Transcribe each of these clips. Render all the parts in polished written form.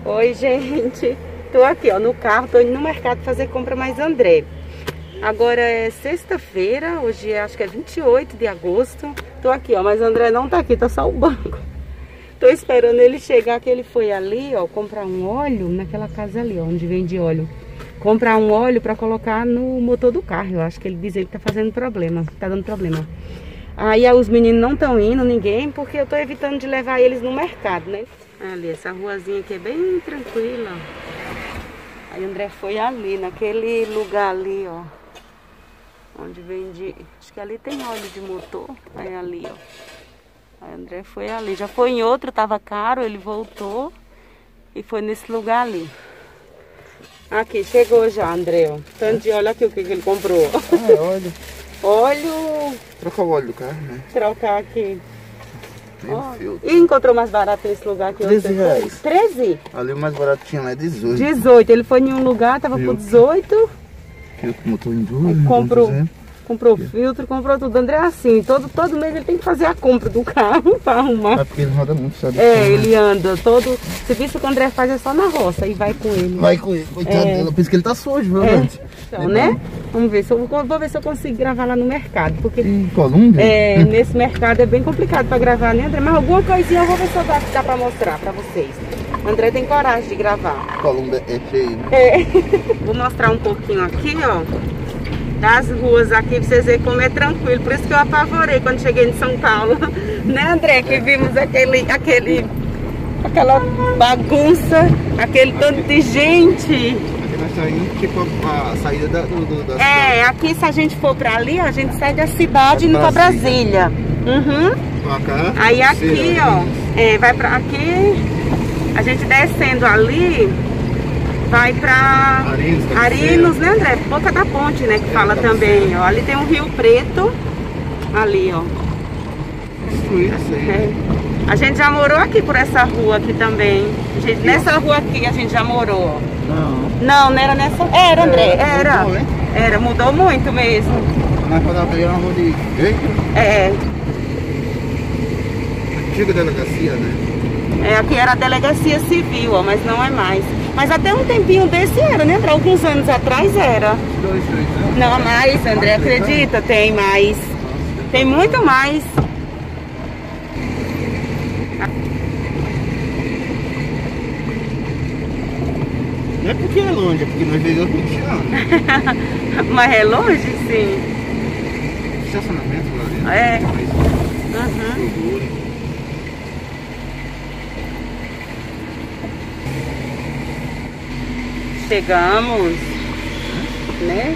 Oi, gente. Tô aqui, ó, no carro, tô indo no mercado fazer compra mais André. Agora é sexta-feira, hoje acho que é 28 de agosto. Tô aqui, ó, mas André não tá aqui, tá só o banco. Tô esperando ele chegar, que ele foi ali, ó, comprar um óleo naquela casa ali, ó, onde vende óleo. Comprar um óleo pra colocar no motor do carro. Eu acho que ele diz que tá fazendo problema, tá dando problema. Aí os meninos não estão indo, ninguém, porque eu tô evitando de levar eles no mercado, né? Ali, essa ruazinha aqui é bem tranquila. Aí André foi ali, naquele lugar ali, ó. Onde vende... Acho que ali tem óleo de motor. Aí ali, ó. Aí André foi ali. Já foi em outro, tava caro, ele voltou. E foi nesse lugar ali. Aqui, chegou já, André, ó. Tanto de óleo aqui, o que ele comprou. Ah, é óleo. Óleo... Trocar o óleo do carro, né? Trocar aqui. Oh. E encontrou mais barato nesse lugar aqui? 13 reais. 13? Ali o mais barato tinha lá é 18. 18. Ele foi em um lugar, tava por 18. Filtro, motor enduro. Comprou filtro, comprou tudo. André é assim, todo mês ele tem que fazer a compra do carro pra arrumar. É porque ele roda muito, sabe? Ele anda todo... Serviço que o André faz é só na roça e vai com ele. Vai com ele, coitado dele. Eu penso que ele tá sujo, viu, gente? Então, né? Vamos ver, vou ver se eu consigo gravar lá no mercado. Porque em Colômbia? Nesse mercado é bem complicado pra gravar, né, André? Mas alguma coisinha eu vou ver se eu dá pra mostrar pra vocês. O André tem coragem de gravar. Colômbia é feio. Vou mostrar um pouquinho aqui, ó, das ruas aqui, pra vocês verem como é tranquilo. Por isso que eu apavorei quando cheguei em São Paulo. Né, André? Que vimos aquela bagunça, aquele tanto de gente. Nós saímos, tipo, a saída da cidade. Aqui se a gente for pra ali, a gente sai da cidade e indo pra Brasília. Pra cá. Aí aqui, ó, vai pra aqui, a gente descendo ali, vai pra Arinos, né, André? Boca da Ponte, né, que fala também, ó. Ali tem um Rio Preto, ali, ó. A gente já morou aqui por essa rua aqui também. Nessa rua aqui a gente já morou. Não era nessa. Era, André, era. Mudou, era, mudou muito mesmo. Mas quando eu peguei uma rua de... Antiga delegacia, né? Aqui era a delegacia civil, ó, mas não é mais. Mas até um tempinho desse era, né, André? Alguns anos atrás era. 2, 3 anos. Não, mais, André, acredita? Tem mais. Tem muito mais. Não é porque é longe, é porque nós veio outro dia. Mas é longe, sim. Estacionamento lá dentro. Chegamos, né?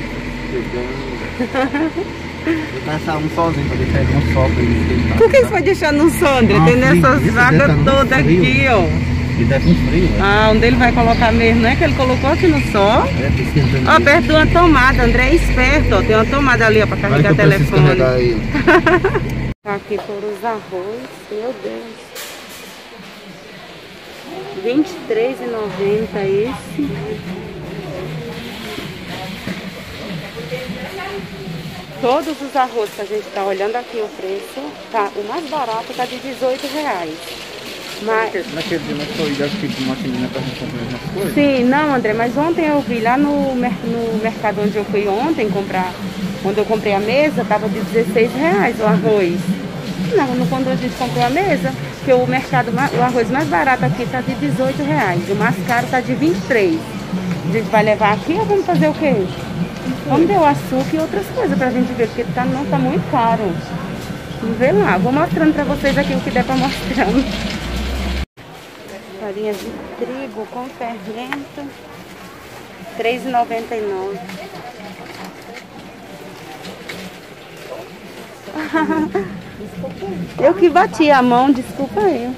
Vou passar um solzinho pra deixar ele no sol pra ele esquentar. Por que você foi deixando no sol, André? Tem essas vagas todas aqui, ó. Ele tá com frio, né? Onde ele vai colocar mesmo, não é que ele colocou aqui no sol? Tá esquentando. Ó, perto de uma tomada, André é esperto, ó. Tem uma tomada ali, ó, pra carregar o telefone. Aqui por os arroz, meu Deus. R$23,90 esse. Todos os arroz que a gente tá olhando aqui o preço, tá, o mais barato tá de R$18. Mas... Naquele dia nós foi das tipos de maquininha pra gente comprar algumas coisas? Sim, não, André, mas ontem eu vi lá no mercado onde eu fui ontem comprar, quando eu comprei a mesa, tava de R$16 o arroz. Não, quando a gente comprou a mesa, porque o arroz mais barato aqui tá de R$18, o mais caro tá de R$23. A gente vai levar aqui ou vamos fazer o quê? Vamos ver o açúcar e outras coisas pra gente ver, porque não tá muito caro. Vamos ver lá, vou mostrando pra vocês aqui o que der pra mostrar. Farinha de trigo com fermento, R$3,99. Eu que bati a mão, desculpa eu.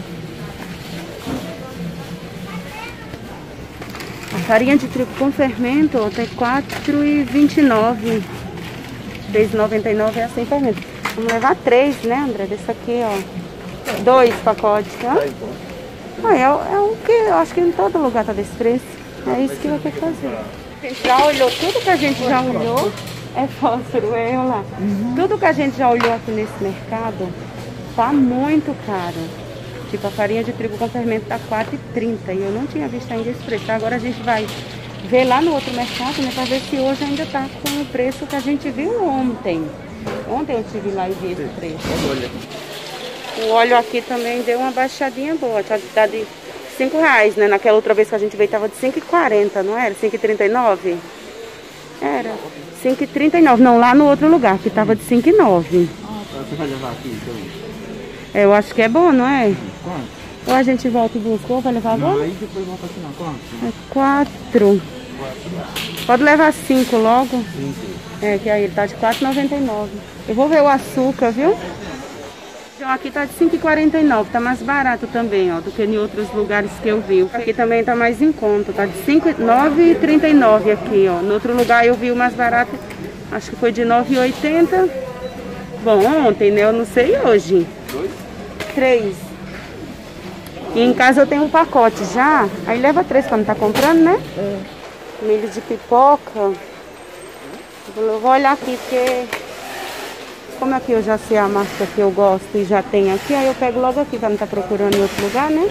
A farinha de trigo com fermento, ó, tem R$4,29. R$3,99 é assim fermento. Vamos levar 3, né, André? Desse aqui, ó. 2 pacotes, tá? É o que eu acho que em todo lugar tá desse preço. É isso que vai ter que fazer. A gente já olhou tudo que a gente já olhou. É fósforo, olha lá. Tudo que a gente já olhou aqui nesse mercado tá muito caro. Tipo, a farinha de trigo com fermento tá R$4,30 e eu não tinha visto ainda esse preço. Agora a gente vai ver lá no outro mercado, né, pra ver se hoje ainda tá com o preço que a gente viu ontem. Ontem eu estive lá e vi esse preço. O óleo aqui também deu uma baixadinha boa, tá de R$5, né? Naquela outra vez que a gente veio tava de R$5,40, não era? R$5,39? Era R$5,39, não, lá no outro lugar, que tava de R$5,09. Ah, tá. Você vai levar aqui então? Eu acho que é bom, não é? Quanto? Ou a gente volta e busca, ou vai levar agora? Não, aí depois volta aqui não. Quanto? É 4. Pode levar 5 logo. Sim. É, que aí ele tá de R$4,99. Eu vou ver o açúcar, viu? Então aqui tá de R$5,49, tá mais barato também, ó, do que em outros lugares que eu vi. Aqui também tá mais em conta, tá de R$9,39 aqui, ó. No outro lugar eu vi o mais barato, acho que foi de R$9,80. Bom, ontem, né? Eu não sei hoje. 3. E em casa eu tenho um pacote já, aí leva 3 quando tá comprando, né? Milho de pipoca. Eu vou olhar aqui, porque como aqui eu já sei a marca que eu gosto e já tem aqui, aí eu pego logo aqui, pra não tá procurando em outro lugar, né?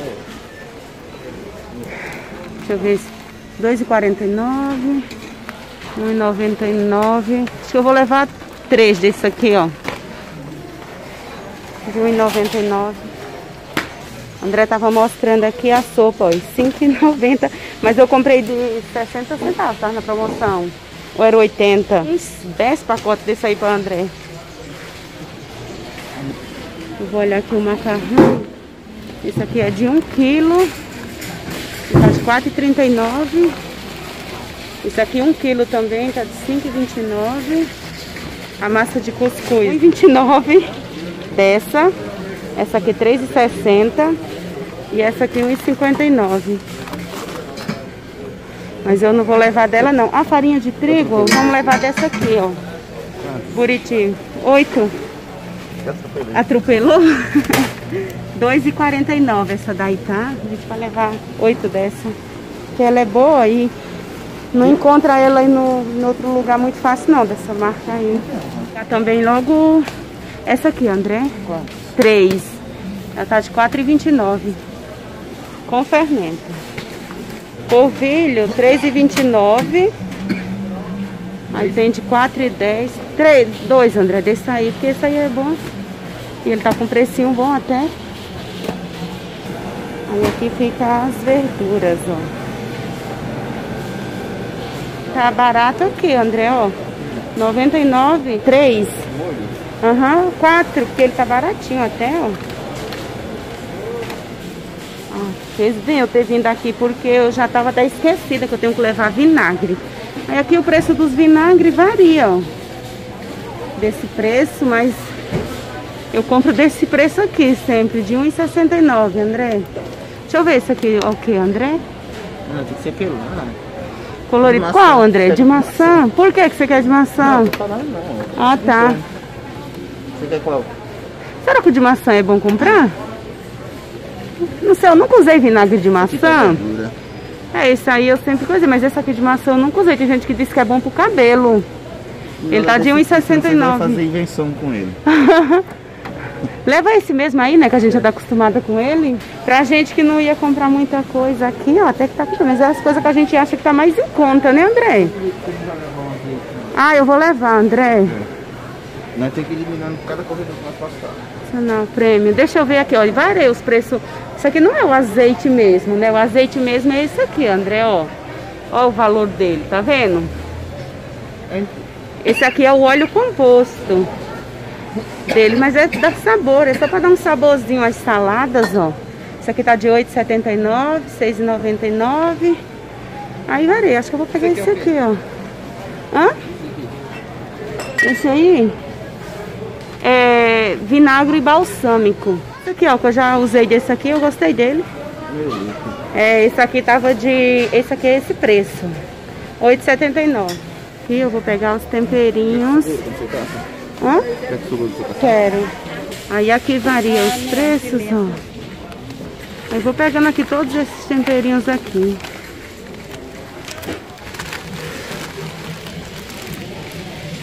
Deixa eu ver. R$2,49, R$1,99. Acho que eu vou levar 3 desse aqui, ó. De R$1,99. André tava mostrando aqui a sopa, ó, R$5,90. Mas eu comprei de 60 centavos, tá? Na promoção. Ou era 80? 10 pacotes desse aí pra André. Eu vou olhar aqui o macarrão. Esse aqui é de 1 quilo. Tá de R$4,39. Esse aqui 1 quilo também, tá de R$5,29. A massa de cuscuz, R$1,29 dessa. Essa aqui R$3,60. E essa aqui R$1,59. Mas eu não vou levar dela não. A farinha de trigo, vamos levar dessa aqui, ó. Buriti, 8. Atropelou? R$2,49 essa daí, tá? A gente vai levar 8 dessa. Porque ela é boa e não encontra ela aí no outro lugar muito fácil não, dessa marca aí. Tá também logo essa aqui, André. 3. Ela tá de R$4,29. Com fermento. Polvilho, R$3,29. Aí tem de R$4,10. 2, André, desse aí, porque esse aí é bom. E ele tá com precinho bom até. Aí aqui fica as verduras, ó. Tá barato aqui, André, ó. 99, 3. Aham, 4, porque ele tá baratinho até, ó. Fez bem eu ter vindo aqui, porque eu já tava até esquecida que eu tenho que levar vinagre. Aí aqui o preço dos vinagres varia, ó. Desse preço, mas eu compro desse preço aqui sempre, de R$1,69, André. Deixa eu ver esse aqui, o que, André? Não, tem que ser pelo, né? Colorido. Qual, André? De maçã? Por que você quer de maçã? Não, tá não. Ah, tá. Você quer qual? Será que o de maçã é bom comprar? Não sei, eu nunca usei vinagre de maçã. É, esse aí eu sempre usei, mas esse aqui de maçã eu nunca usei. Tem gente que diz que é bom pro cabelo. Ele tá de R$1,69. Você vai fazer invenção com ele. Leva esse mesmo aí, né? Que a gente já tá acostumada com ele. Pra gente que não ia comprar muita coisa aqui, ó. Até que tá aqui, mas é as coisas que a gente acha que tá mais em conta, né, André? Ah, eu vou levar, André. Nós temos que ir eliminando cada corrida que nós passar. Não, prêmio. Deixa eu ver aqui, ó. Varei os preços. Isso aqui não é o azeite mesmo, né? O azeite mesmo é esse aqui, André, ó. Ó o valor dele, tá vendo? Esse aqui é o óleo composto dele, mas é da sabor. É só pra dar um saborzinho às saladas, ó. Esse aqui tá de R$8,79, R$6,99. Aí varei. Acho que eu vou pegar esse aqui, ó. Hã? Esse aí é vinagre balsâmico. Esse aqui, ó, que eu já usei desse aqui, eu gostei dele. É, esse aqui tava de... Esse aqui é esse preço. R$8,79. Aqui eu vou pegar os temperinhos. Hã? Quero. Aí aqui varia os preços, ó. Eu vou pegando aqui todos esses temperinhos aqui.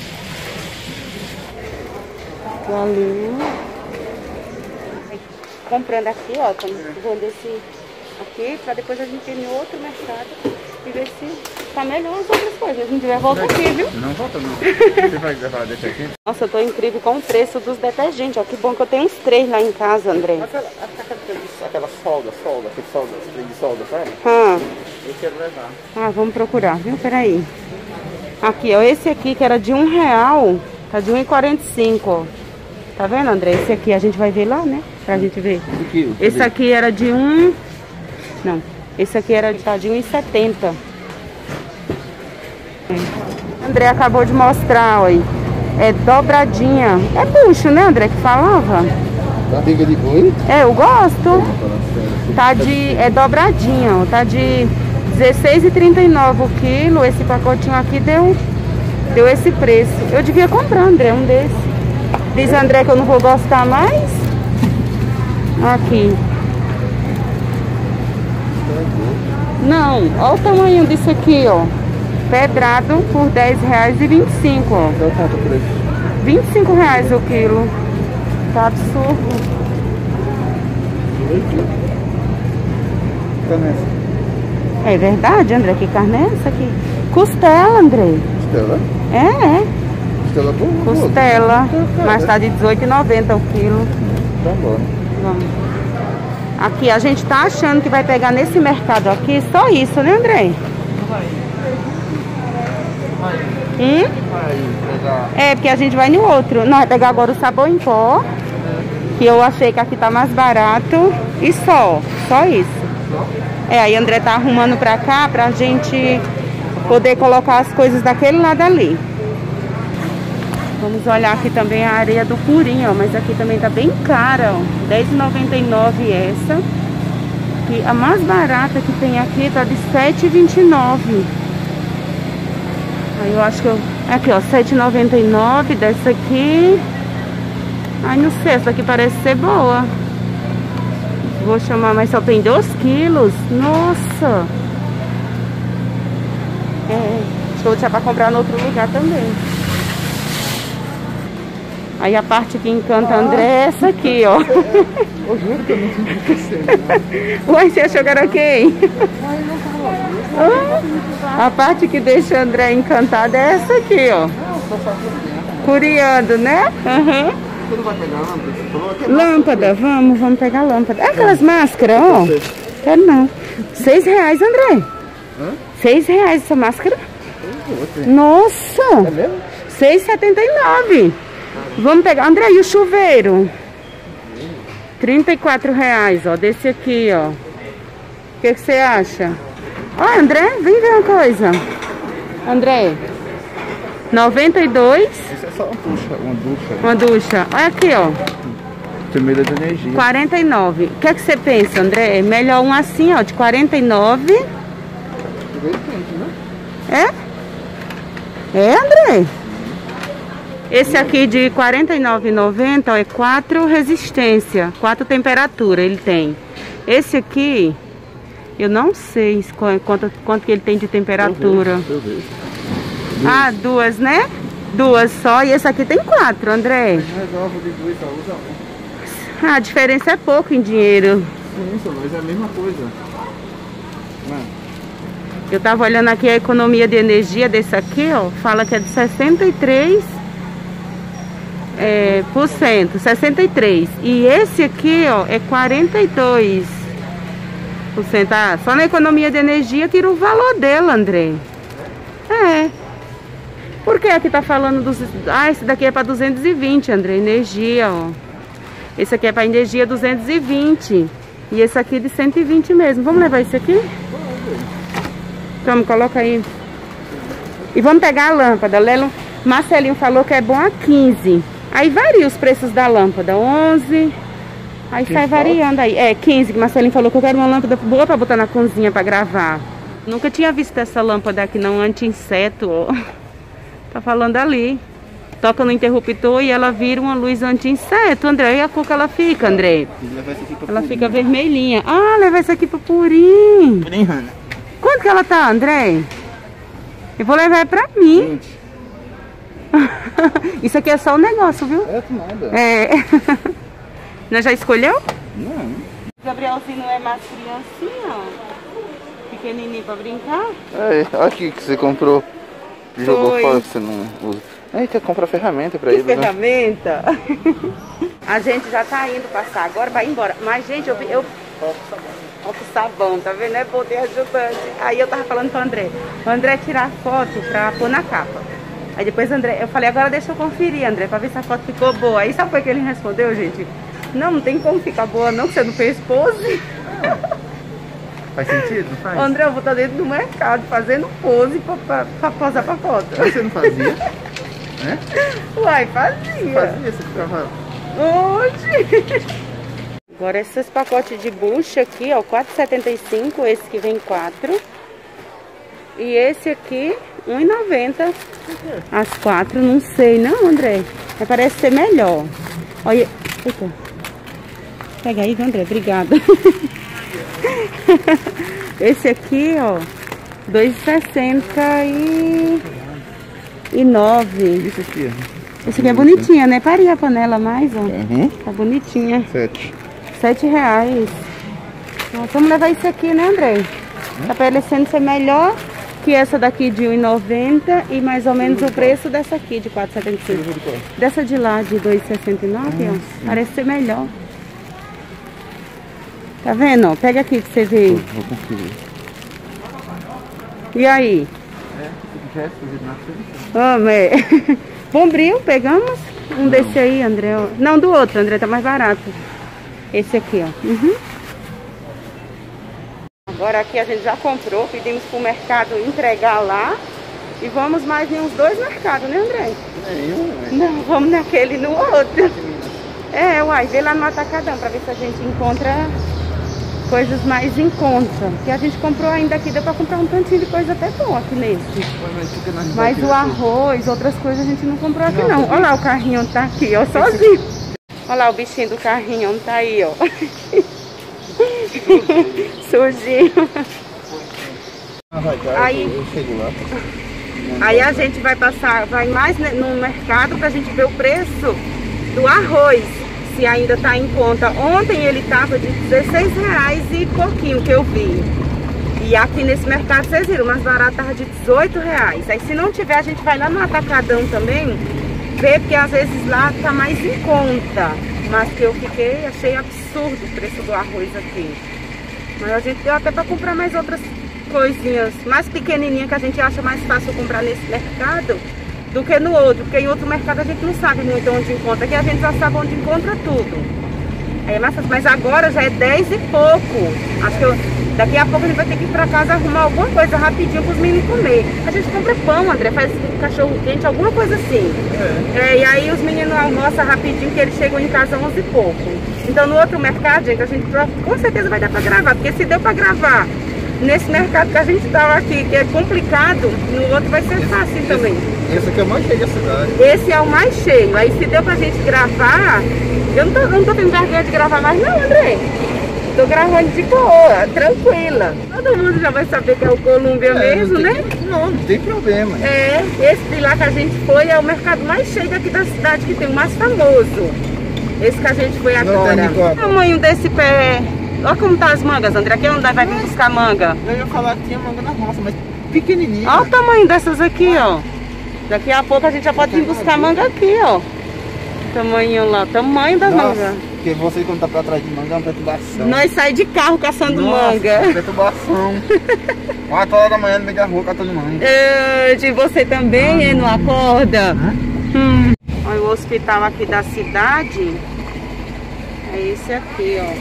Valeu. comprando aqui, ó. Estamos vendo esse aqui, pra depois a gente ir em outro mercado e ver se tá melhor as outras coisas. A gente vai voltar aqui, viu? Não volta não. Você vai levar desse aqui? Nossa, eu tô incrível com o preço dos detergentes, ó. Que bom que eu tenho uns 3 lá em casa, André. Aquela solda, spray de solda, sabe? Eu quero levar. Ah, vamos procurar, viu? Peraí. Aqui, ó. Esse aqui que era de R$1, tá de R$1,45, ó. Tá vendo, André? Esse aqui a gente vai ver lá, né? Pra gente ver. Esse aqui era de Não. Esse aqui era de R$1,70. André acabou de mostrar, ó. É dobradinha. É bucho, né, André, que falava? Barriga de boi? É, eu gosto. Tá de... É dobradinha, ó. Tá de R$16,39 o quilo. Esse pacotinho aqui deu esse preço. Eu devia comprar, André, um desse. Diz André que eu não vou gostar mais. Aqui. Não, olha o tamanho disso aqui, ó. Pedrado por R$10,25, ó. R$25 o quilo. Tá absurdo. É verdade, André? Que carne é essa aqui? Costela, André. Costela? É. Costela boa. Costela. Mas tá de R$18,90 o quilo. Tá bom. Vamos. Aqui, a gente tá achando que vai pegar nesse mercado aqui só isso, né, André? É, porque a gente vai no outro. Não, vai pegar agora o sabão em pó, que eu achei que aqui tá mais barato. E só isso. É, aí André tá arrumando pra cá pra gente poder colocar as coisas daquele lado ali. Vamos olhar aqui também a areia do Purim, ó. Mas aqui também tá bem cara, ó. R$10,99 essa. E a mais barata que tem aqui tá de R$7,29. Aí eu acho que eu... Aqui, ó, R$7,99 dessa aqui. Ai, não sei, essa aqui parece ser boa. Vou chamar, mas só tem 2 quilos. Nossa! É, acho que eu vou deixar pra comprar no outro lugar também. Aí a parte que encanta André é essa aqui, ó. Eu juro que eu não tinha esquecido. Ué, você achou que era quem? A parte que deixa o André encantado é essa aqui, ó. Curiando, né? Uhum. Você não vai pegar a lâmpada? Você falou que é Lâmpada, vamos pegar lâmpada. É aquelas máscaras, ó. Quero não. R$6, André. R$6 essa máscara. Nossa! É mesmo? R$6,79. Vamos pegar. André, e o chuveiro? R$34, ó. Desse aqui, ó. O que você acha? Ó, André, vem ver uma coisa. André, 92. Isso é só uma ducha. Uma ducha. Olha aqui, ó. Primeira de energia. 49. O que é que você pensa, André? É melhor um assim, ó, de 49. É, André? Esse aqui de R$49,90 é 4 resistência, 4 temperatura ele tem. Esse aqui, eu não sei quanto que ele tem de temperatura. Deixa eu ver. Ah, 2, né? 2 só. E esse aqui tem 4, André. Resolve de 2 só usa 1. A diferença é pouco em dinheiro. Isso, mas é a mesma coisa. Eu tava olhando aqui a economia de energia desse aqui, ó. Fala que é de 63%. 63. E esse aqui, ó, é 42%. Ah, só na economia de energia tira o valor dele, André. É. Por que aqui tá falando dos... Ah, esse daqui é para 220, André. Energia, ó. Esse aqui é para energia 220. E esse aqui de 120 mesmo. Vamos levar esse aqui? Vamos, coloca aí. E vamos pegar a lâmpada. Marcelinho falou que é bom a 15. Aí varia os preços da lâmpada. 11. Aí sai variando aí. É, 15. Que Marcelinho falou que eu quero uma lâmpada boa pra botar na cozinha pra gravar. Nunca tinha visto essa lâmpada aqui não, anti-inseto, ó. Tá falando ali. Toca no interruptor e ela vira uma luz anti-inseto, André. E a cor que ela fica, André? Ela fica vermelhinha. Ah, levar essa aqui pro Purim. Purim, Hanna. Quanto que ela tá, André? Eu vou levar pra mim. Isso aqui é só um negócio, viu? É nada. É. Nós já escolheu? Não. Gabrielzinho não é mais criancinha, ó. Pequenininho pra brincar. É, olha aqui que você comprou. Jogou fora que você não usa. Eita, compra ferramenta pra ele, ferramenta? Né? A gente já tá indo passar agora, vai embora. Mas, gente, eu Olha o sabão, tá vendo? É bom ter ajudante. Aí eu tava falando pro André. O André tirar foto pra pôr na capa. Aí depois eu falei, agora deixa eu conferir, André, pra ver se a foto ficou boa. Aí sabe o que ele respondeu, gente? Não tem como ficar boa não, que você não fez pose. Faz sentido? Não faz? André, eu vou estar dentro do mercado fazendo pose pra posar pra foto. Mas você não fazia? Né? Uai, fazia. Fazia, você ficava... Oxi. Agora esses pacotes de bucha aqui, ó, R$4,75, esse que vem 4. E esse aqui, R$1,90. As 4, não sei não, André. Mas parece ser melhor. Olha, eita. Pega aí, André, obrigada. Esse aqui, ó, R$2,69. Isso aqui, ó. Esse aqui é bonitinha, né? Parei a panela mais, ó. Uhum. Tá bonitinha. 7. R$7. Nós vamos levar isso aqui, né, André? Tá parecendo ser melhor que essa daqui de R$1,90 e mais ou menos o preço dessa aqui de R$4,75. Dessa de lá de R$2,69, ó. Parece ser melhor. Tá vendo? Ó? Pega aqui pra você ver. Vou conferir. E aí? Bombril, pegamos um desse aí, André. Não, do outro, André, tá mais barato. Esse aqui, ó. Uhum. Agora aqui a gente já comprou, pedimos pro mercado entregar lá. E vamos mais em uns 2 mercados, né, André? Não, vamos naquele e no outro. É, uai, vê lá no Atacadão pra ver se a gente encontra coisas mais em conta. Porque a gente comprou ainda aqui, deu pra comprar um tantinho de coisa até boa aqui nesse. Mas o arroz, outras coisas a gente não comprou aqui não. Olha lá o carrinho tá aqui, ó, sozinho. Olha lá o bichinho do carrinho, tá aí, ó. Sujinho. Aí a gente vai passar, vai mais no mercado pra gente ver o preço do arroz. Se ainda tá em conta. Ontem ele tava de R$16 e pouquinho que eu vi. E aqui nesse mercado, vocês viram, mais barato tava de R$18. Aí se não tiver, a gente vai lá no Atacadão também, ver, porque às vezes lá tá mais em conta. Mas que eu achei absurdo o preço do arroz aqui. Mas a gente deu até pra comprar mais outras coisinhas mais pequenininhas que a gente acha mais fácil comprar nesse mercado do que no outro, porque em outro mercado a gente não sabe muito onde encontra, aqui a gente já sabe onde encontra tudo. Aí é mais fácil, mas agora já é 10 e pouco. Acho que daqui a pouco a gente vai ter que ir pra casa arrumar alguma coisa rapidinho pros meninos comer. A gente compra pão, André, faz cachorro quente, alguma coisa assim. E aí os meninos almoçam rapidinho, que eles chegam em casa 11 e pouco. Então no outro mercado, gente, a gente com certeza vai dar pra gravar, porque se deu pra gravar nesse mercado que a gente tá aqui, que é complicado, no outro vai ser fácil também. Esse aqui é o mais cheio da cidade. Esse é o mais cheio. Aí se deu pra gente gravar, eu não tô tendo vergonha de gravar mais não, André. Tô gravando de boa, tranquila. Todo mundo já vai saber que é o Colômbia mesmo, né? Não tem problema. É, esse de lá que a gente foi é o mercado mais cheio daqui da cidade, que tem o mais famoso. Esse que a gente foi agora. O tamanho desse pé. Olha como tá as mangas, André. Aqui é onde vai vir buscar manga. Eu ia falar que tinha manga na roça, mas pequenininha. Olha o tamanho dessas aqui, ó. Daqui a pouco a gente já pode vir buscar manga aqui, ó. Tamanho lá, tamanho das mangas. Porque você quando tá pra trás de manga é uma perturbação. Nós saímos de carro caçando manga. Perturbação. 4 horas da manhã no meio da rua catando manga. De você também, não acorda? Olha o hospital aqui da cidade. É esse aqui, ó.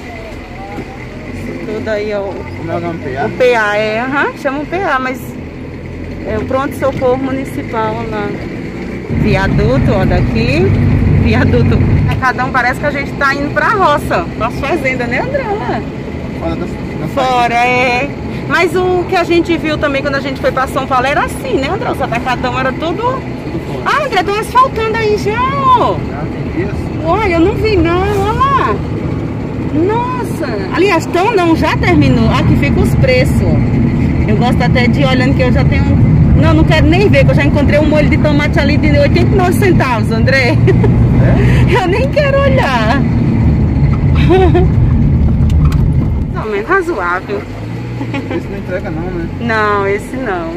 Esse tudo aí, ó. Como é o nome? PA? O PA, chama o PA, mas é o pronto-socorro municipal, ó lá. Viaduto, ó, daqui. Viaduto. Cada um parece que a gente tá indo pra roça, pras fazendas, né, André? Lá. Fora, é. Mas o que a gente viu também quando a gente foi pra São Paulo era assim, né, André? O Atacadão era tudo. Ah, André, estão asfaltando aí já, ó. Olha, eu não vi não, olha lá. Nossa. Aliás, não, já terminou. Aqui fica os preços. Eu gosto até de ir olhando que eu já tenho. Não quero nem ver, que eu já encontrei um molho de tomate ali de 89 centavos, André. Eu nem quero olhar. Mais ou menos razoável. Esse não entrega não, né? Não, esse não.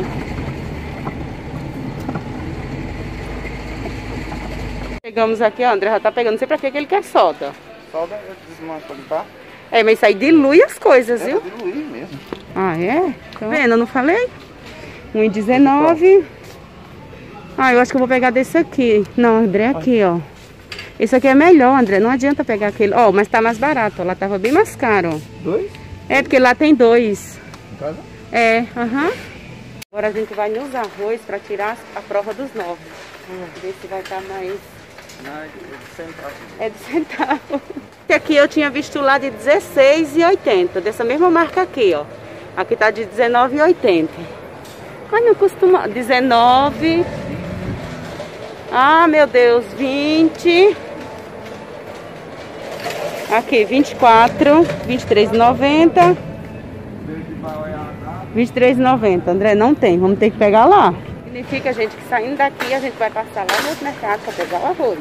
Chegamos aqui, ó, André já tá pegando, não sei pra que ele quer solda. Solda eu desmancho pra limpar. É, mas isso aí dilui as coisas, viu? Diluir mesmo. Ah, é? Tá vendo? Eu não falei? 1,19. Ah, eu acho que eu vou pegar desse aqui. Não, André, aqui, ó. Esse aqui é melhor, André. Não adianta pegar aquele. Ó, mas tá mais barato. Ó. Lá tava bem mais caro, ó. 2? É, porque lá tem 2. Em casa? É, aham. Agora a gente vai nos arroz pra tirar a prova dos novos. Ver se vai estar mais... Não, é de centavo. É de centavo. Esse aqui eu tinha visto lá de R$16,80. Dessa mesma marca aqui, ó. Aqui tá de R$19,80. Ai, não costuma... 19... Ah, meu Deus, 20. Aqui, 24, 23,90. 23,90. André, não tem, vamos ter que pegar lá. Significa, gente, que saindo daqui a gente vai passar lá no outro mercado para pegar o arroz.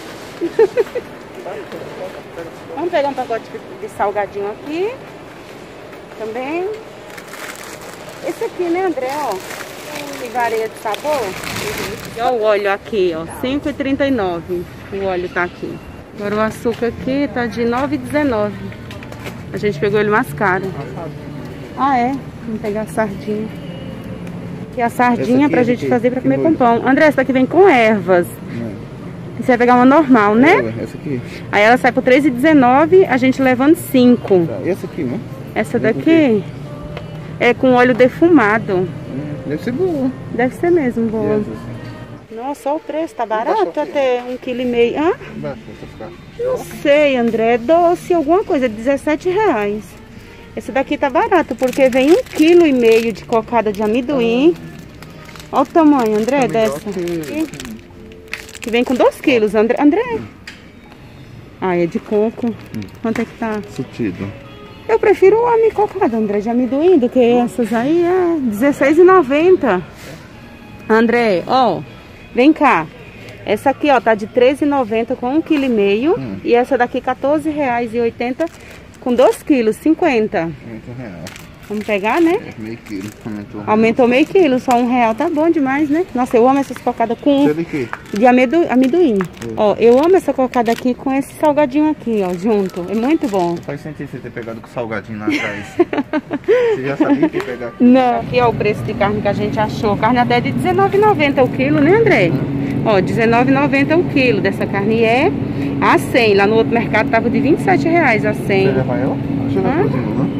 Vamos pegar um pacote de salgadinho aqui. Também. Esse aqui, né, André, ó. Tem vareia de sabor. E ó, o óleo aqui, ó, R$5,39. O óleo tá aqui. Agora o açúcar aqui tá de R$9,19. A gente pegou ele mais caro. Ah, é? Vamos pegar a sardinha. E a sardinha pra gente fazer pra comer com pão. André, essa daqui vem com ervas. Você vai pegar uma normal, né? Essa aqui. Aí ela sai por R$3,19, a gente levando 5. Essa aqui, né? Essa daqui é com óleo defumado. Deve ser boa. Deve ser mesmo boa. Nossa, olha o preço, tá barato até 1,5 kg. Hã? Não sei, André, é doce, alguma coisa, R$17. Esse daqui tá barato, porque vem 1,5 kg de cocada de amendoim. Olha o tamanho, André, dessa. Que vem com 2 quilos, André. Ah, é de coco. Quanto é que tá? Surtido. Eu prefiro a cocada, André, de amendoim do que essas aí, é R$16,90. André, ó, vem cá. Essa aqui, ó, tá de R$13,90 com 1,5 kg. E essa daqui R$14,80 com 2 quilos, 50. R$50. Vamos pegar, né? Meio quilo. Aumentou meio quilo, só R$1, tá bom demais, né? Nossa, eu amo essas cocadas com... de amendoim. Ó, eu amo essa cocada aqui com esse salgadinho aqui, ó, junto. É muito bom. Faz sentido você ter pegado com o salgadinho lá atrás. Você já sabia que ia pegar aqui? Não. Aqui é o preço de carne que a gente achou. Carne até de R$19,90 o quilo, né, André? Ó, R$19,90 o quilo dessa carne é a 100. Lá no outro mercado tava de R$27 a 100. Você levar ela? Acho que não cozinhou, né?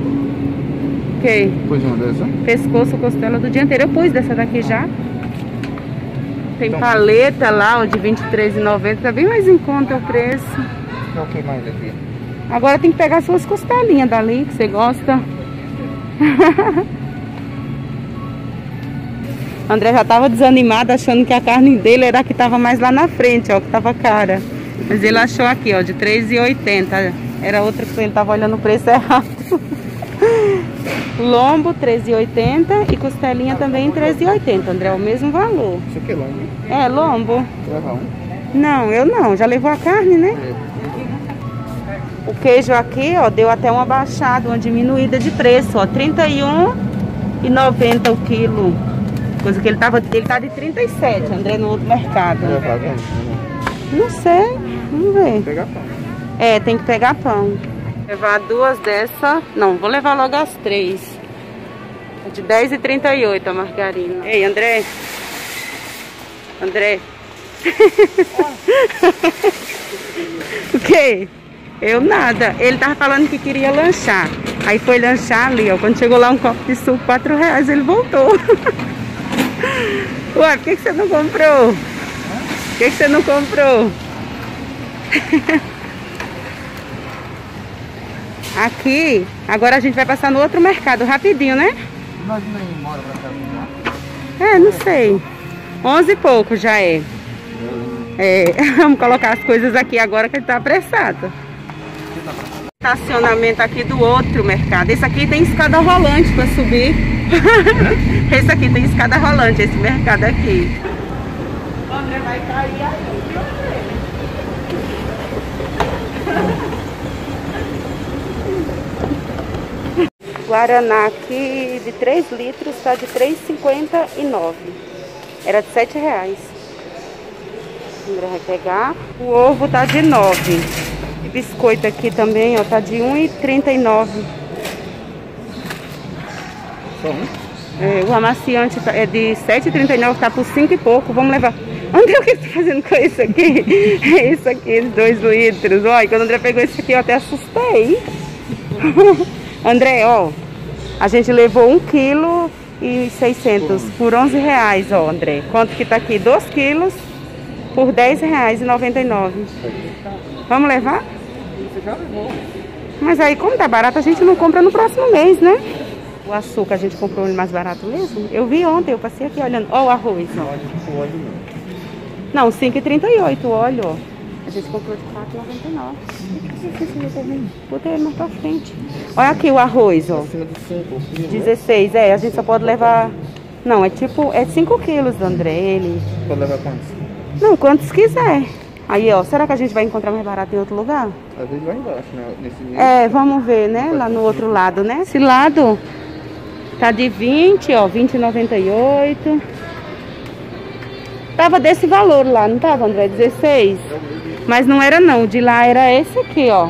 Ok. Pôs uma dessa? Pescoço, costela do dia inteiro. Eu pus dessa daqui já. Tem então, paleta lá, ó, de R$23,90. Tá bem mais em conta o preço. O que mais aqui? Agora tem que pegar suas costelinhas dali, que você gosta. André já tava desanimado, achando que a carne dele era a que tava mais lá na frente, ó, que tava cara. Mas ele achou aqui, ó, de R$3,80. Era outra que ele tava olhando o preço errado. Lombo R$3,80 e costelinha também R$3,80, André, é o mesmo valor. Isso aqui é lombo? É, lombo. Leva um? Não, eu não, já levou a carne, né? O queijo aqui, ó, deu até uma baixada, uma diminuída de preço, ó, R$31,90 o quilo. Coisa que ele tá de 37, André, no outro mercado. Não sei, vamos ver. Pegar pão. É, tem que pegar pão. Levar 2 dessa. Não, vou levar logo as 3. É de R$10,38 a margarina. Ei, André. André. O quê? Eu nada. Ele tava falando que queria lanchar. Aí foi lanchar ali, ó. Quando chegou lá um copo de suco, R$4, ele voltou. Ué, por que você não comprou? Por que você não comprou? Aqui, agora a gente vai passar no outro mercado, rapidinho, né? Nós nem mora pra cá. É, não sei. 11 e pouco já é. É, vamos colocar as coisas aqui agora que ele tá apressado. Estacionamento aqui do outro mercado. Esse aqui tem escada rolante para subir. Esse aqui tem escada rolante, esse mercado aqui. O André vai cair aí, Guaraná aqui de 3 litros tá de R$3,59. Era de R$7. André vai pegar. O ovo tá de 9. E biscoito aqui também, ó, tá de R$1,39. O amaciante é de R$7,39, tá por 5 e pouco. Vamos levar. André, o que você tá fazendo com isso aqui? É isso aqui, 2 litros. Olha, quando o André pegou isso aqui, eu até assustei. André, ó, a gente levou 1,6 kg por R$11, ó, André. Quanto que tá aqui? 2 quilos por R$10,99. Vamos levar? Mas aí, como tá barato, a gente não compra no próximo mês, né? O açúcar a gente comprou ele mais barato mesmo. Eu vi ontem, eu passei aqui olhando. Ó o arroz, ó. Não, 5,38 o óleo, ó. A gente comprou de R$4,99. Botei ele mais pra frente. Olha aqui o arroz, ó. 16, a gente só pode levar... Não, é tipo, é 5 quilos, André, ele. Pode levar quantos? Não, quantos quiser. Aí, ó, será que a gente vai encontrar mais barato em outro lugar? Às vezes vai embaixo, né? Nesse nível. Vamos ver, né? Lá no outro lado, né? Esse lado tá de 20, ó, 20,98. Tava desse valor lá, não tava, André? 16? Mas não era não, o de lá era esse aqui, ó.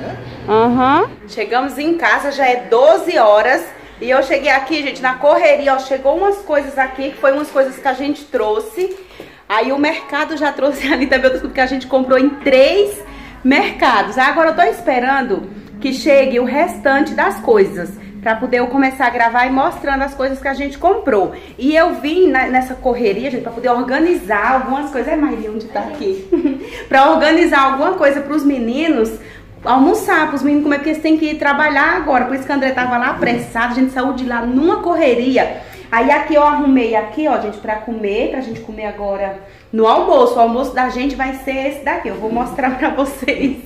Aham. Chegamos em casa, já é 12 horas. E eu cheguei aqui, gente, na correria, ó. Chegou umas coisas aqui, que foi umas coisas que a gente trouxe. Aí o mercado já trouxe ali também outras coisas que a gente comprou em 3 mercados. Agora eu tô esperando que chegue o restante das coisas, pra poder eu começar a gravar e mostrando as coisas que a gente comprou. E eu vim nessa correria, gente, pra poder organizar algumas coisas. É, Maria, onde tá aqui? Pra organizar alguma coisa pros meninos almoçar, pros meninos comer, porque eles têm que ir trabalhar agora. Por isso que o André tava lá apressado, a gente saiu de lá numa correria. Aí aqui eu arrumei aqui, ó, gente, pra comer, pra gente comer agora no almoço. O almoço da gente vai ser esse daqui, eu vou mostrar pra vocês.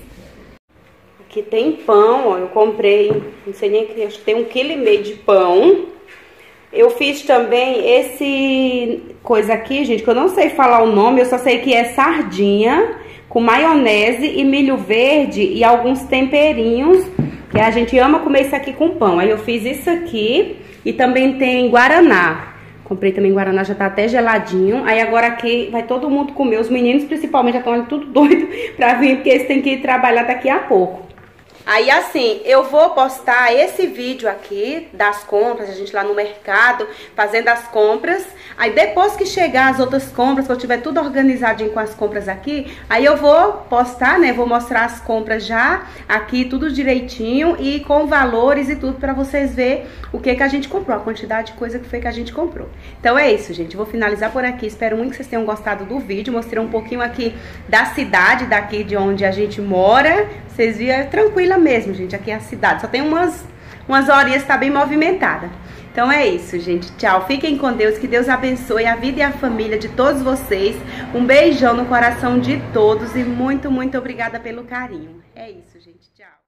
Aqui tem pão, ó, eu comprei, não sei nem que, acho que tem 1,5 kg de pão. Eu fiz também esse coisa aqui, gente, que eu não sei falar o nome, eu só sei que é sardinha com maionese e milho verde e alguns temperinhos, que a gente ama comer isso aqui com pão. Aí eu fiz isso aqui e também tem guaraná. Comprei também guaraná, já tá até geladinho. Aí agora aqui vai todo mundo comer, os meninos principalmente já estão tudo doido pra vir, porque eles têm que ir trabalhar daqui a pouco. Aí assim, eu vou postar esse vídeo aqui das compras, a gente lá no mercado fazendo as compras. Aí depois que chegar as outras compras, que eu tiver tudo organizadinho com as compras aqui, aí eu vou postar, né, vou mostrar as compras já aqui, tudo direitinho e com valores e tudo pra vocês verem o que a gente comprou, a quantidade de coisa que foi que a gente comprou. Então é isso, gente, vou finalizar por aqui, espero muito que vocês tenham gostado do vídeo, mostrei um pouquinho aqui da cidade, daqui de onde a gente mora. Vocês viram, é tranquila mesmo, gente, aqui é a cidade. Só tem umas horinhas, tá bem movimentada. Então é isso, gente. Tchau. Fiquem com Deus. Que Deus abençoe a vida e a família de todos vocês. Um beijão no coração de todos e muito, muito obrigada pelo carinho. É isso, gente. Tchau.